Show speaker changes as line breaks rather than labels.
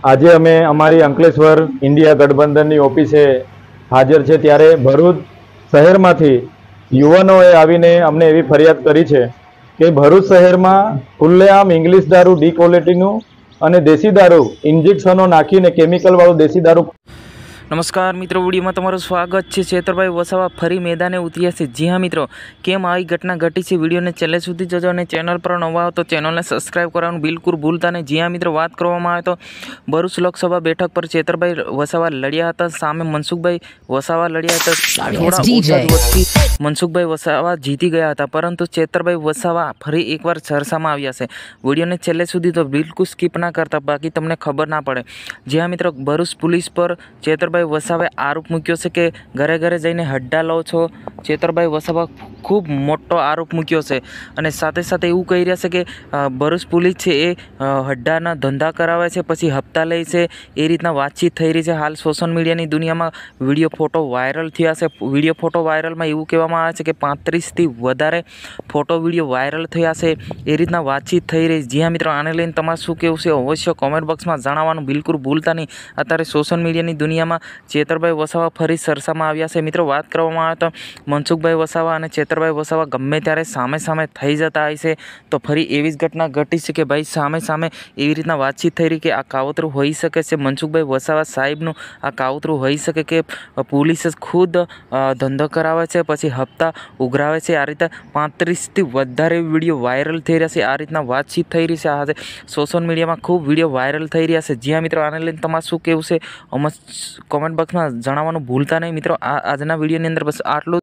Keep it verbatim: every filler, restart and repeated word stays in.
આજે અમે અમારી અંકલેશ્વર ઇન્ડિયા ગઠબંધનની ઓફિસે હાજર છે ત્યારે ભરૂચ શહેરમાંથી યુવાનોએ આવીને અમને એવી ફરિયાદ કરી છે કે ભરૂચ શહેરમાં ખુલ્લેઆમ ઇંગ્લિશ દારૂ ડી ક્વોલિટીનું અને દેશી દારૂ ઇન્જેક્શનો નાખીને કેમિકલવાળું દેશી દારૂ।
नमस्कार मित्रों, वीडियो में तमारुं स्वागत है। छेतरभाई वसावा फरी मैदाने उतर्या छे। जी हाँ मित्रों, केम आई घटना घटी है वीडियो ने छेल्ले सुधी जोजो और चेनल पर नवा हो तो चेनल ने सब्सक्राइब करवानुं बिल्कुल भूलता नहीं। जी हाँ मित्रों, बात करवामां आवे तो भरूच लोकसभा बैठक पर छेतरभाई वसावा लड़्या हता, सामे मनसुखभाई वसावा लड़्या हता। थोड़ा ओछा वोटथी मनसुखभाई वसावा जीती गया हता, परंतु छेतरभाई वसावा फरी एकवार चर्चामां आव्या छे। वीडियो ने छेल्ले सुधी तो बिल्कुल स्कीप ना करता, बाकी तमने खबर ना पड़े। जी हाँ मित्रों, भरूच पुलिस पर छेतरभाई वसावे आरोप मूक्यो छे के घरे घरे जईने हड्डा लो छो। छेतरभाई वसावा खूब मोटो आरोप मूक्यो छे अने साथे साथे एवुं कही रह्या छे के भरूच पुलिस छे ए हड्डाना धंधा करावे छे, पछी हप्ता ले छे, ए रीतना वातचीत थई रही छे। हाल सोशल मीडियानी दुनियामां विडियो फोटो वायरल थया छे। विडियो फोटो वायरलमां एवुं कहेवामां आवे छे के पैंतीस थी वधारे फोटो विडियो वायरल थया छे, ए रीतना वातचीत थई रही। जी हाँ मित्रों, आने लईने तमारुं शुं कहेवुं छे अवश्य कमेंट बॉक्समां जणाववानुं बिल्कुल भूलता नहीं। अत्यारे सोशल मीडियानी दुनियामां छेतरभाई वसावा फरी चर्चामां आव्या छे। मित्रों, बात करवामां आवे तो मनसुखभाई वसावा अने छेतरभाई वसावा गमे त्यारे सामे सामे थई जता हशे छे, तो फरी एवी ज घटना घटी छे के भाई सामे सामे एवी रीतना वातचीत थई रही के आ कावतरू होई शके छे। मनसुखभाई वसावा साहेबनुं आ कावतरू होई शके के पुलिस ज खुद धंधो करावे छे, पछी हप्ता उघरावे छे। आ रीते पैंतीस थी वधारे विडियो वायरल थई रह्या छे। आ रीतना वातचीत थई रही छे। आज सोशल मीडियामां खूब विडियो वायरल थई रह्या छे। जी हाँ मित्रों, आने लईने तमारुं शुं कहेवुं छे कमेंट बॉक्स में जणाववानुं भूलता नहीं। मित्रों, आ आजना विडियोनी अंदर बस आटलुं।